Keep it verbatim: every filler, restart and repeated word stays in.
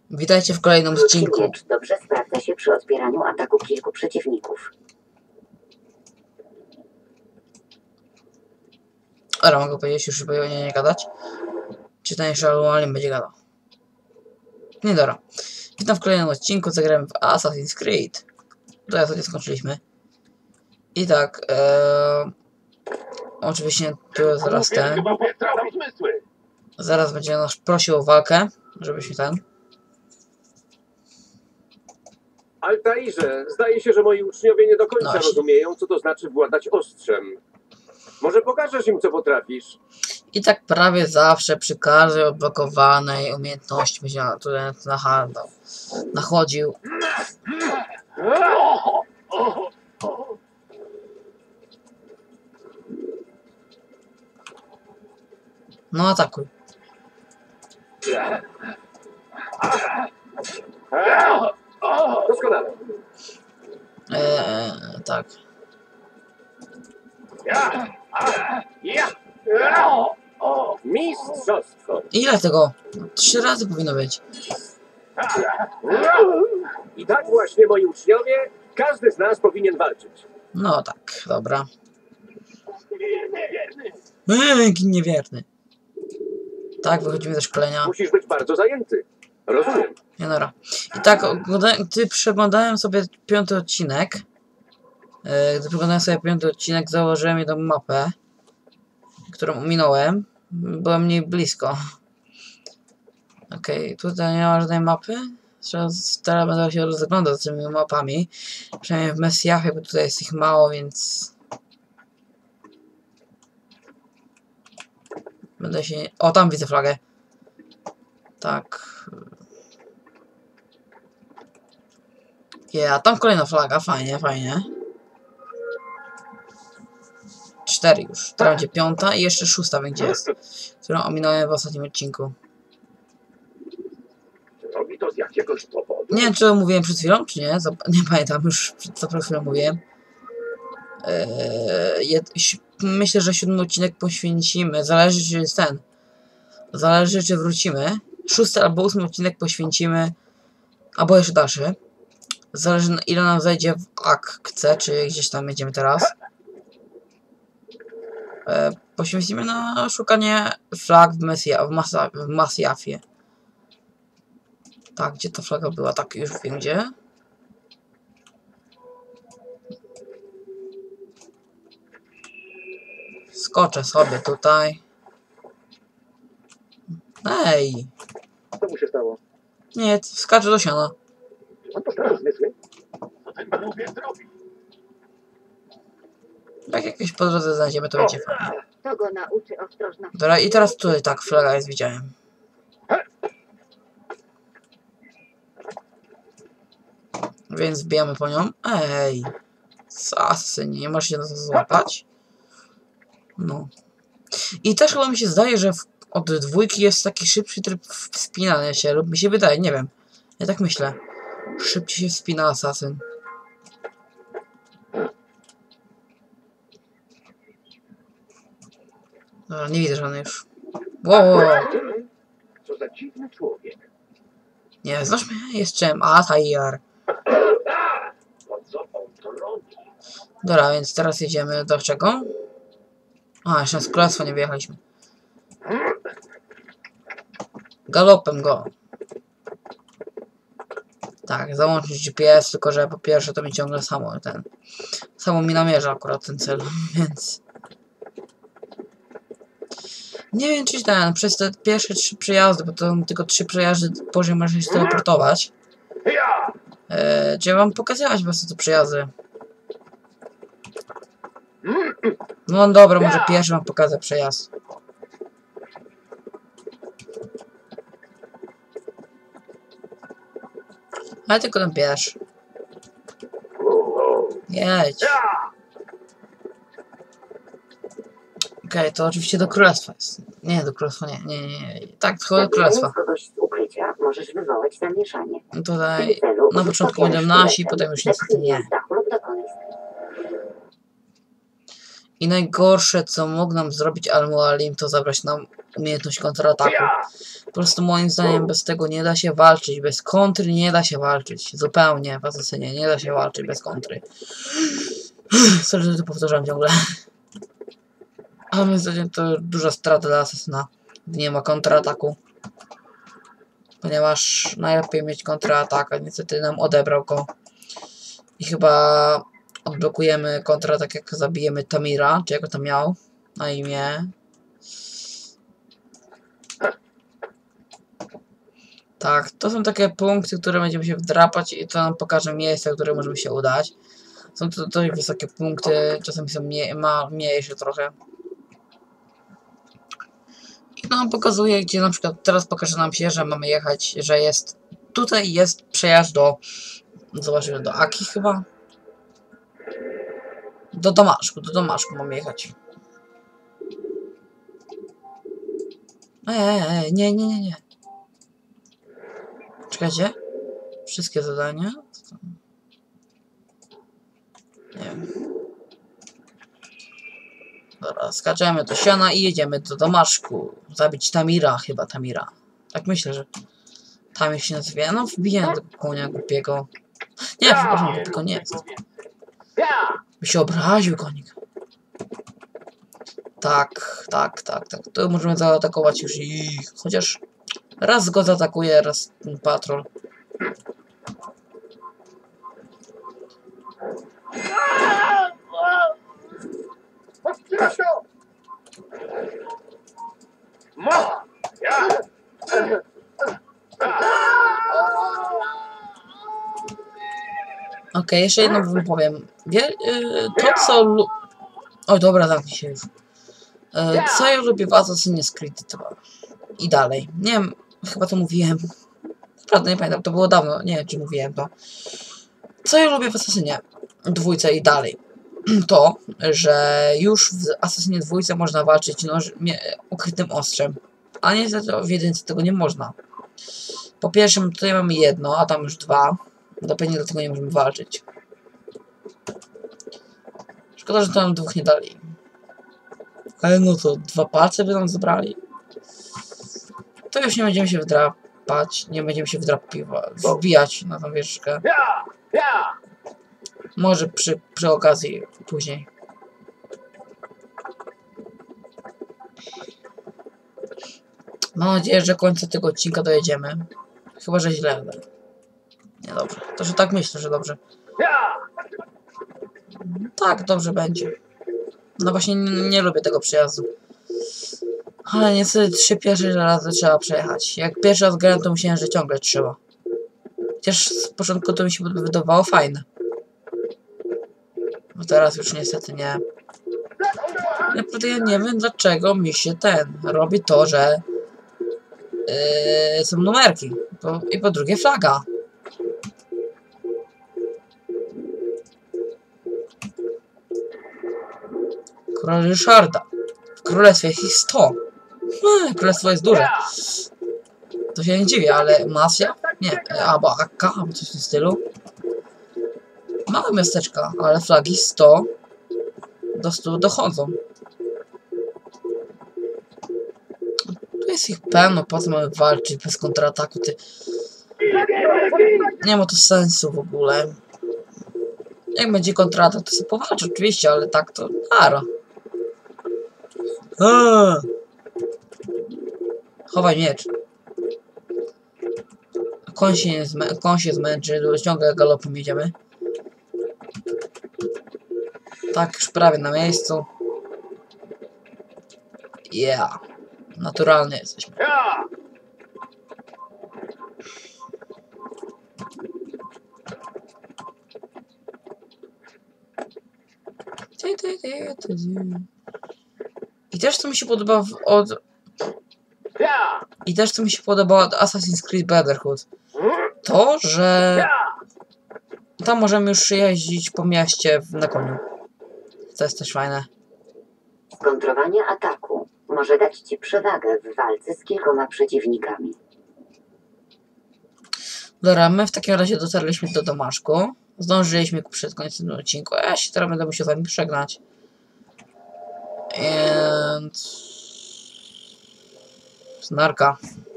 Witajcie w kolejnym odcinku. Miecz dobrze sprawdza się przy odbieraniu ataku kilku przeciwników. Ale mogę powiedzieć już, żeby nie, nie gadać. Czy ten jeszcze aktualnie będzie gadał? Nie dobra. Witam w kolejnym odcinku, zagrałem w Assassin's Creed. To ja sobie skończyliśmy. I tak, ee, oczywiście tu zaraz ten. Zaraz będzie nas prosił o walkę, żebyśmy ten. Altairze, zdaje się, że moi uczniowie nie do końca No, rozumieją, co to znaczy władać ostrzem. Może pokażesz im, co potrafisz? I tak prawie zawsze przy każdej odblokowanej umiejętności będzie tutaj nachodził. nachodził. No atakuj. Doskonale. Eee, tak. Mistrzostwo. Ile tego? Trzy razy powinno być. I tak właśnie, moi uczniowie, każdy z nas powinien walczyć. No tak, dobra. Eee, jaki niewierny. Tak, wychodzimy ze szkolenia. Musisz być bardzo zajęty. Rozumiem. Nie dobra. I tak, gdy przeglądałem sobie piąty odcinek, yy, gdy przeglądałem sobie piąty odcinek, założyłem jedną mapę, którą ominąłem. Byłem mniej blisko. Okej, okay, tutaj nie ma żadnej mapy. Teraz, teraz będę się rozglądać za tymi mapami. Przynajmniej w Mesjachie, bo tutaj jest ich mało, więc... Będę się... O, tam widzę flagę. Tak. Ja, tam kolejna flaga, fajnie, fajnie. Cztery już. Teraz będzie piąta i jeszcze szósta będzie jest, którą ominąłem w ostatnim odcinku. Robi to z jakiegoś powodu. Nie wiem, czy to mówiłem przed chwilą, czy nie. Nie pamiętam już, co przed chwilą mówiłem. Eee, myślę, że siódmy odcinek poświęcimy. Zależy, czy jest ten. Zależy, czy wrócimy. Szósty albo ósmy odcinek poświęcimy. Albo jeszcze dalszy. Zależy, ile nam zajdzie w akce, czy gdzieś tam będziemy teraz. E, poświęcimy na szukanie flag w, Mesja, w, Masa, w Masjafie. Tak, gdzie ta flaga była? Tak, już wiem gdzie. Skoczę sobie tutaj. Ej! Co mu się stało? Nie, skaczę do siana. On postawił zmysły. Co ten głupiec zrobi? Jak jakieś po drodze znajdziemy, to będzie fajnie. To go nauczy ostrożności. Dobra, i teraz tutaj tak, flaga jest, widziałem. Więc wbijamy po nią. Ej! Asasynie, nie możesz się na to złapać? No. I też chyba mi się zdaje, że w, od dwójki jest taki szybszy tryb wspinania się, lub mi się wydaje, nie wiem. Ja tak myślę. Szybciej się wspina asasyn. Dobra, nie widzę żadnej już. Wow. Co za dziwny człowiek. Nie, znasz mnie? Jeszcze Altair. Po co on to robi? Dobra, więc teraz jedziemy do czego? A, jeszcze z królestwa nie wyjechaliśmy. Galopem go. Tak, załączyć G P S, tylko że po pierwsze to mi ciągle samo ten... Samo mi namierza akurat ten cel, więc... Nie wiem, czy ten, przez te pierwsze trzy przejazdy, bo to tylko trzy przejazdy poziom można się teleportować. Eee, czy ja wam pokazywać po prostu te przejazdy? No dobra, może pierwszy wam pokażę przejazd. Ale tylko ten pierwszy. Jedź. Okej, okay, to oczywiście do królestwa jest. Nie, do królestwa nie, nie, nie, nie. Tak, tylko do królestwa. kogoś z ukrycia możesz wywołać zamieszanie. Tutaj na początku będą nasi, potem już niestety nie. I najgorsze, co mógł nam zrobić Al-Mualim, to zabrać nam umiejętność kontrataku. prostu moim zdaniem bez tego nie da się walczyć. Bez kontry nie da się walczyć. Zupełnie w Asasynie nie da się walczyć bez kontry. Sorry, że to powtarzam ciągle. A moim zdaniem to duża strata dla Asasyna. Nie ma kontrataku. Ponieważ najlepiej mieć kontratak, a niestety nam odebrał go. I chyba odblokujemy kontratak, jak zabijemy Tamira, czy jak to miał na imię. Tak, to są takie punkty, które będziemy się wdrapać i to nam pokaże miejsca, które możemy się udać. Są to dość wysokie punkty, czasami są mniej, ma, mniejsze trochę. I to nam pokazuje, gdzie na przykład teraz pokaże nam się, że mamy jechać, że jest, tutaj jest przejazd do, zobaczymy, do Aki chyba. Do Damaszku, do Damaszku mamy jechać. Eee, nie, nie, nie, nie. Czekajcie. Wszystkie zadania. Nie wiem. Dobra, skaczemy do siana i jedziemy do Damaszku. Zabić Tamira, chyba Tamira. Tak myślę, że Tamir się nazywa. No wbiję tego konia głupiego. Nie, przepraszam, głupiego nie jest. By się obraził konik. Tak, tak, tak, tak. To możemy zaatakować już ich. Chociaż raz go zaatakuje, raz ten patrol. Okej, okay, jeszcze jedno wam powiem. Wie, yy, to co lu... Oj, dobra, zamknij się już. Yy, co ja lubię w Assassin's Creed dwa. I dalej. Nie wiem, chyba to mówiłem. Naprawdę nie pamiętam, to było dawno. Nie wiem, czy mówiłem to. Co ja lubię w Assassinie dwójce i dalej. To, że już w Assassinie dwójce można walczyć noż, ukrytym ostrzem. A niestety w jedynce tego nie można. Po pierwszym tutaj mamy jedno, a tam już dwa. No pewnie dlatego nie możemy walczyć. Szkoda, że tam dwóch nie dali. Ale no to dwa palce by nam zabrali. To już nie będziemy się wdrapać. Nie będziemy się wdrapiwać, wbijać na tą wieżyczkę. Może przy, przy okazji później. Mam nadzieję, że końca tego odcinka dojedziemy. Chyba, że źle, ale... Nie, dobrze. To, że tak myślę, że dobrze. Tak, dobrze będzie. No właśnie nie, nie lubię tego przejazdu. Ale niestety trzy pierwsze razy trzeba przejechać. Jak pierwszy raz grałem, to myślałem, że ciągle trzeba. Chociaż z początku to mi się wydawało fajne. No teraz już niestety nie. Naprawdę ja nie wiem, dlaczego mi się ten robi to, że yy, są numerki. Po, I po drugie flaga. Król Ryszarda. W królestwie ich sto. Hmm, królestwo jest duże. To się nie dziwię, ale Masja? Nie, albo Akka, albo coś w tym stylu. Małe miasteczka, ale flagi sto do stu dochodzą. Tu jest ich pełno, po co mamy walczyć bez kontrataku, ty... Nie ma to sensu w ogóle. Jak będzie kontratak, to sobie powalczy oczywiście, ale tak to nara. Aaaa! Chowaj miecz. Koń się, nie zmę koń się zmęczy, ciągle galopem jedziemy. Tak, już prawie na miejscu. Yeah. Naturalnie jesteśmy. I też co mi się podoba w, od... I też co mi się podoba od Assassin's Creed Brotherhood. To, że... Tam możemy już jeździć po mieście na koniu. To jest też fajne. Skontrowanie ataku może dać ci przewagę w walce z kilkoma przeciwnikami. Dobra, my w takim razie dotarliśmy do Damaszku. Zdążyliśmy przed końcem odcinku. Ja się teraz będę musiał z wami przegnać. And... Znarka.